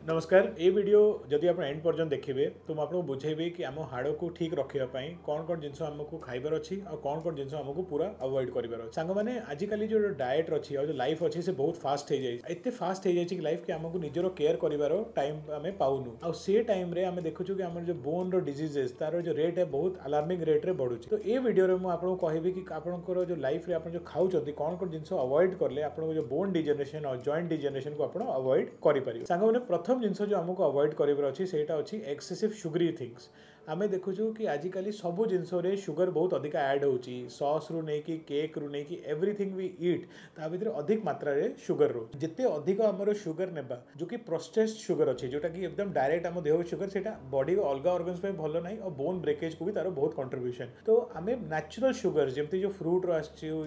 नमस्कार ये वीडियो जदि आप एंड पर्यंत देखिए तो मुझे आपको बुझेबी कि आम हाड़ को ठीक रखापी कौन कौन जिन आमको खाइबार अच्छी और कौन कौन जिन आमको पूरा अवॉइड करार अच्छे सांग मैंने आजिकल जो डाएट अच्छी और जो लाइफ अच्छी से बहुत फास्ट हो जाए एत फास्ट हो जाए लाइफ कि आमको निजर केयर कर टाइम आम पाऊनु आ से टाइम रे आम देखु कि आम जो बोन डिजीजेस तार जो रेट है बहुत अलार्मिंग रेट रे बढ़ुची। तो ये वीडियो में आपको कहबी कि आपंकर जो लाइफ रे आप जो खाऊँ कौन कौन जिन अवॉइड कले आप जो बोन डिजेनरेशन और जॉइंट डिजेनरेशन को आप अवॉइड करेंगे। सांग मैंने प्रथम जिन जो आमको अवॉइड करार अच्छी से एक्सेसिव शुगरी थिंग्स आम देखु कि आजिकल सब जिनस शुगर बहुत अधिक ऐड होची सॉस रु नहीं कि केक रु नहीं कि एवरीथिंग वी ईट ता भीतर अधिक मात्रा रे शुगर रो जिते अधिक आमर शुगर नेबा जो कि प्रोसेस्ड शुगर अच्छे जोटा कि एकदम डायरेक्ट आम देह शुगर से बॉडी अलग ऑर्गन्स पे भल नहीं और बोन ब्रेकेज को भी तार बहुत कंट्रीब्यूशन। तो आम नेचुरल शुगर जमती जो फ्रूट रो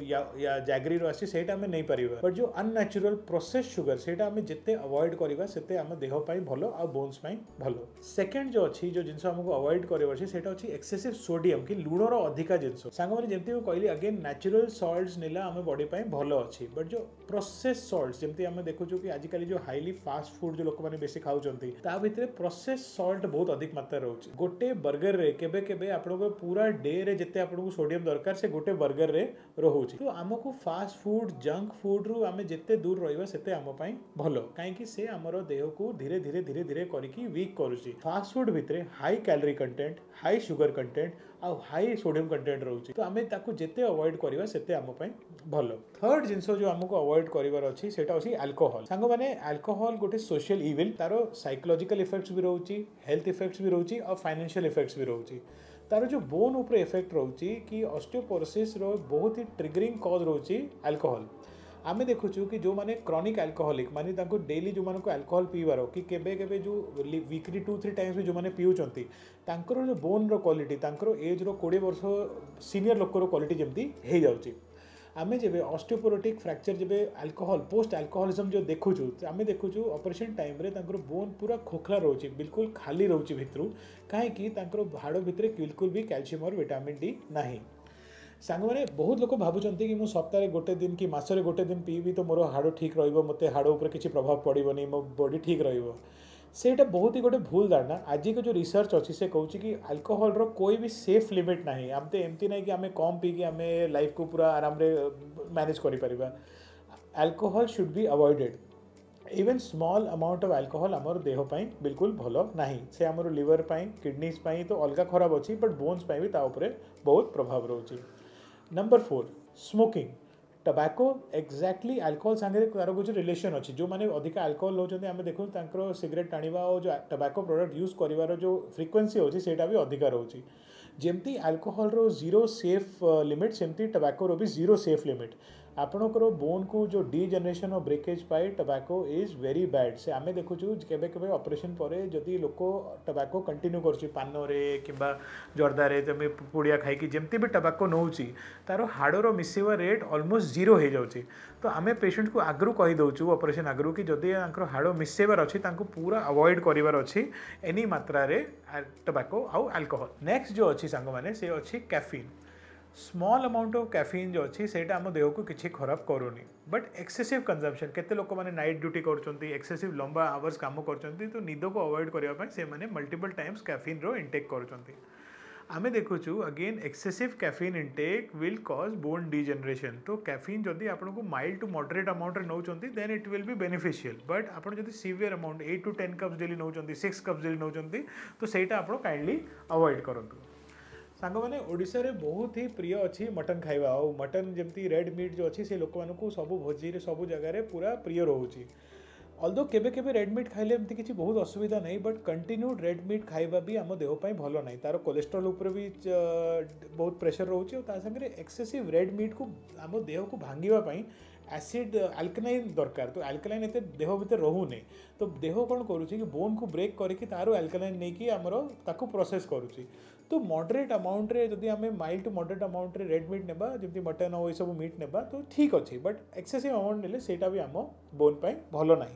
या जैगरी रो आसे आम नहीं पार बट जो अननेचुरल प्रोसेस्ड शुगर से आम जिते अवॉइड करवा से आम देह भल आ बोन्स भल। सेकेंड जो अच्छी जो जिन आमको अवॉइड एक्सेसिव सोडियम कि लुणर अधिका जिनस सांग मैंने जमी कहली अगेन नेचुरल सॉल्ट्स नेला आम बॉडी भल अच्छी बट जो प्रोसेस सॉल्ट्स जमी आम देखु कि आजिकल जो हाईली फास्ट फूड जो लोक मैंने बेसी खाऊँ भितर प्रोसेस सॉल्ट बहुत अधिक मात्रा रोचे। गोटे बर्गर रे केबे केबे आपको पूरा डे रे जिते आपको सोडियम दरकार से गोटे बर्गर रे रोचे। तो आमको फास्ट फूड जंक फूड रु आम जिते दूर रहा से आम भल कहीं से आमर देह को धीरे धीरे धीरे धीरे करके वीक करुच्ची। फास्ट फूड भितर high calorie content high sugar content आ हाई सोडियम कंटेंट रोचे। तो आम जिते अवॉइड करवा से आम भल। थर्ड जिनस जो आमको अवॉइड करार अच्छी से अल्कोहल। सांग मैंने अल्कोहल गोटे सोशल इविल तार साइकोलॉजिकल इफेक्ट्स भी रोचे हेल्थ इफेक्ट्स भी रोचे और फाइनेंशियल इफेक्ट्स भी रोचे। तार जो बोन उपर इफेक्ट रोचे कि ऑस्टियोपोरोसिस रो बहुत ही ट्रिगरिंग कॉज रोचे अल्कोहल। आम देखुचु कि जो माने क्रॉनिक अल्कोहलिक माने तांको डेली जो मानको अल्कोहल पीवार कि केबे केबे जो वीकली 2-3 टाइम्स भी जो माने पिउचंती तांकर जो बोन रो क्वालिटी तांकर एज रो 20 वर्ष सीनियर लोक रो क्वालिटी जमती हे जाउची। आमे जेबे ऑस्टियोपोरोटिक फ्रैक्चर जेबे अल्कोहल पोस्ट अल्कोहलिज्म जो देखुचु आमे देखुचु ऑपरेशन टाइम रे तांकर बोन पूरा खोखला रोची बिल्कुल खाली रोची भितरु काहे कि तांकर हाड़ भितरे बिल्कुल भी कैल्शियम और विटामिन डी नाही। सांग मैंने बहुत लोग भावुंट कि मुझे सप्ताह गोटे दिन कि मसरे गोटे दिन पीबी तो मोर हाड़ ठीक मत हाड़ उपर किसी प्रभाव पड़ोनी मो बॉडी ठीक रहीटा बहुत ही गोटे भूल धारणा। आज को जो रिसर्च अच्छी से कहूँ कि अल्कोहल रो कोई भी सेफ लिमिट ना आम तो एमती ना कि आम कम पीकी आम लाइफ को पूरा आराम रे मैनेज कर। Alcohol should be avoided. Even small amount of alcohol आमर देह बिल्कुल भल नहीं से आमर लिवर किडनीज तो अलग खराब अच्छी बट बोन्स भी बहुत प्रभाव रोचे। Number 4 smoking tobacco exactly alcohol सांगे तार कुछ रिलेशन अच्छी जो मैंने अधिक अल्कोहल होती आम देखो सिगरेट टाणवा और जो टबैको प्रोडक्ट यूज कर जो फ्रिक्वेन्सी होची सेटा भी अधिक रोचे। जमती अल्कोहल रो जीरो सेफ लिमिट सेमती टबैको रो भी जीरो सेफ लिमिट। आपणकर बोन को जो डीजेनरेशन और ब्रेकेज पाए टबैको इज वेरी बैड से आम देखुचु केबे केबे ऑपरेशन पर जदि लोक टबैको कंटिन्यू कर पान कि जर्दारे जमी पुड़िया खाई जमती भी टबैको नौची तार हाड़र मिसेवा रेट ऑलमोस्ट जीरो हो जाऊँगी। तो आम पेशेंट को आगु कहीदे ऑपरेशन आगु कि जदि हाड़ मिसेबार अच्छी पूरा अवॉइड करार अच्छी एनी मात्रा टबैको आउ अल्कोहल। नेक्स्ट जो अच्छी सांग मैंने से अच्छी caffeine. Small amount of caffeine जो अच्छी से आम देह को किसी खराब करूनी बट एक्सेसिव कंजम्पशन केते लोक मैंने नाइट ड्यूटी कर एक्सेसिव लंबा आवर्स काम कर तो निद को अवॉइड करने से मल्टीपल टाइम्स कैफीन रो इंटेक कर। आम देखुचु again excessive caffeine intake will cause bone degeneration. तो कैफीन जदि आपको माइल्ड टू मॉडरेट अमाउंट रे नौचंती then it will be beneficial but आपड़ जब severe amount 8 to 10 cups daily नौचंती 6 कप्स डेली नौचंती तो सेटा आप काइंडली अवॉइड करंतु। सांग मैंने ओडिशा रे बहुत ही प्रिय अच्छी मटन खाइबा और मटन जमती रेड मीट जो अच्छी से लोक मानू सब भोजी सब जगह पूरा प्रिय रोचे। अल्दो केबे केबे रेड मीट खाइले एमती किसी बहुत असुविधा नहीं बट कंटिन्यूड रेड मीट खाइबा भी आम देह भल नहीं तार कोलेस्ट्रोल उपर भी बहुत प्रेशर रोचे और सागर एक्सेसिव रेड मीट को आम देह को भांगापी एसिड अल्कलाइन दरकार। तो अल्कलाइन एत देह भीतर रोने तो देह कौन करुच्ची कि बोन को ब्रेक करके तार अल्कलाइन नहीं कि आमर ताकू प्रोसेस करुच्ची। तो मॉडरेट अमाउंट रे जदि आम माइल्ड टू मॉडरेट अमाउंट रे रेड मीट नेबा जमती मटन और ये सब मीट नेबा तो ठीक अच्छे बट एक्सेसिव अमाउंट नेले सेटा भी आम बोन भल नहीं।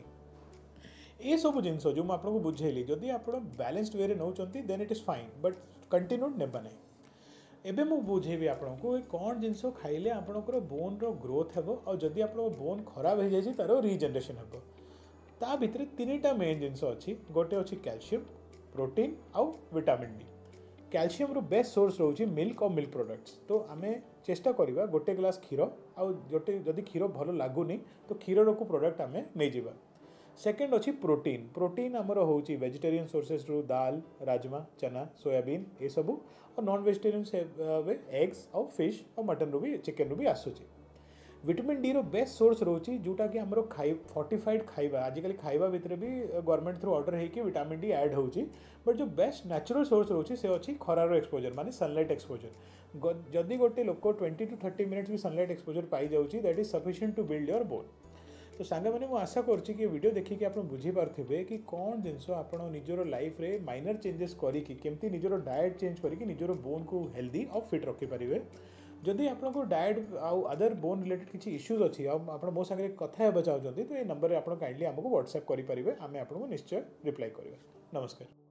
ये सब जिन जो मुझे बुझेली जदि आप बैलेंस्ड वे नौकरी then it is fine but continued नेबा नहीं। एबे मु बुझेबी आपको कौन जिनस खाइले आपणकर बोन रो ग्रोथ हेबो और जदि आप बोन खराब हो जाए तार रिजेनरेशन हेबो। ता भितर तीनटा मेन जिनस अच्छी गोटे अच्छी कैल्शियम प्रोटीन आउ विटामिन डी कैल्शियम रो बेस्ट सोर्स रोचे मिल्क और मिल्क प्रोडक्ट्स तो आम चेष्टा करवा गोटे ग्लास क्षीर आउ गोटे जदि क्षीर भल लगुनि तो क्षीर को प्रोडक्ट आम नहीं जावा सेकेंड अच्छी प्रोटीन प्रोटीन आमर हूँ वेजिटेरियन सोर्सेस रू दाल राजमा चना सोयाबीन ये सब और नॉन वेजिटेरियन एग्स और फिश और मटन रू भी चिकेन रू भी आसूची विटामिन डी रो बेस्ट सोर्स रोची जोटा कि हमरो फोर्टिफाइड खाइबा आजिकल खाइबा भितर भी गवर्नमेंट थ्रू ऑर्डर है कि विटामिन डी ऐड होची बट जो बेस्ट नेचुरल सोर्स रोची से अच्छी खरार एक्सपोजर माने सनलाइट एक्सपोजर जदि गोटे लोक 20 to 30 मिनट्स भी सनलाइट एक्सपोजर पाई जाउची that is sufficient to build your bone तो सांग मैंने मुझे आशा करुँच कि वीडियो देखिए आप बुझीपारे कि कौन जिनस आप निजर लाइफ रे माइनर चेंजेस करके निजर डाएट चेंज करके निजर बोन को हेल्दी और फिट रखिपारे जदि आपको डाएट आउ अदर बोन रिलेटेड किसी इश्यूज अच्छी आप मो सागर कथा चाहते तो ये नंबर आप काइंडली आमको व्हाट्सएप करेंगे आम आपको निश्चय रिप्लाई करेंगे नमस्कार।